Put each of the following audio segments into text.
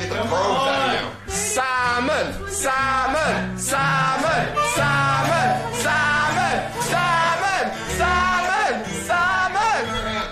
the pros out of you. Salmon, salmon, salmon, salmon, salmon, salmon, salmon, salmon.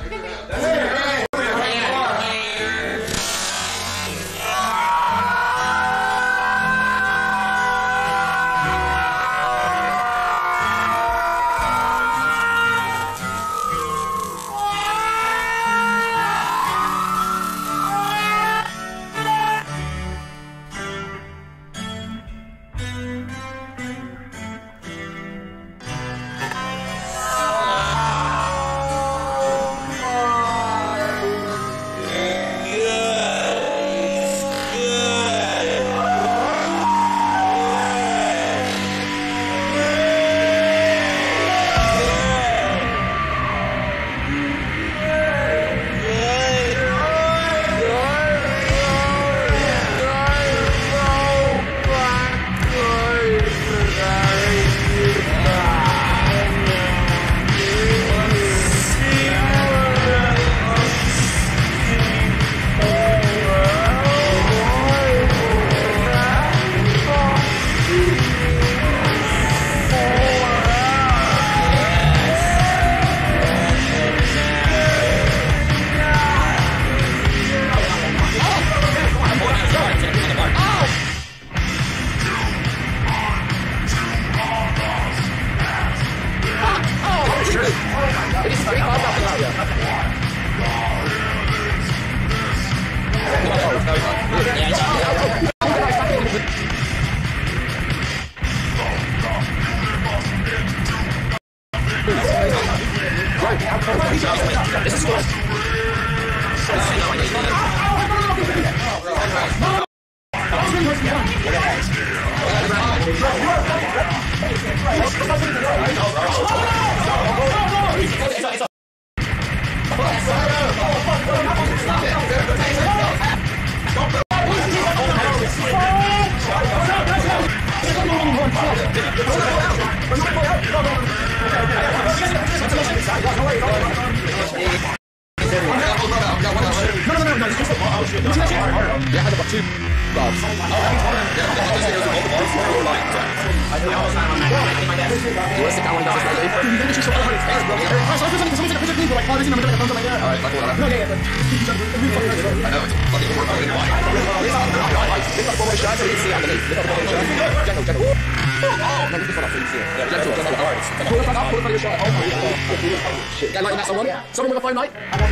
Someone with a phone, mate?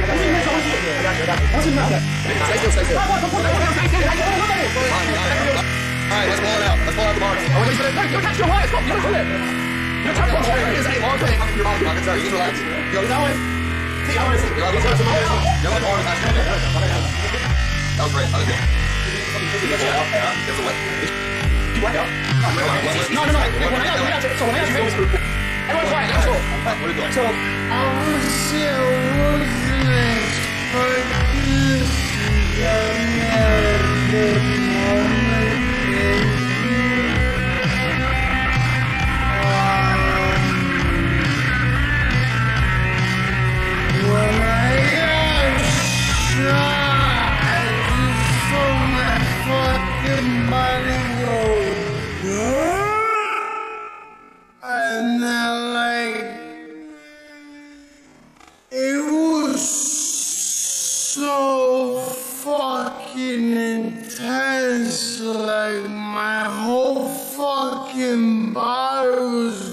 Stay still, stay still. Alright, let's blow it out. Let's blow out the bars. Oh, wait, no, you're attached to your wire. Stop, you don't do it. You're attached to your wire. It's a long thing. Your mouth, I can tell you. You can relax. Go that way. See, I want to see. You're like, that was great. That was good. Get the wet. What? No. So, when I ask you, everyone quiet, let's go. What are you doing? So, I was so fucking intense, like my whole fucking body was